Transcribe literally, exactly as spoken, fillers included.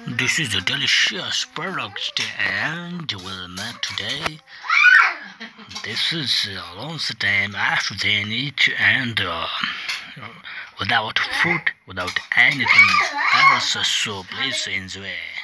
This is a delicious product and we'll make today. This is a long time after they eat and uh, without food, without anything else, so please enjoy.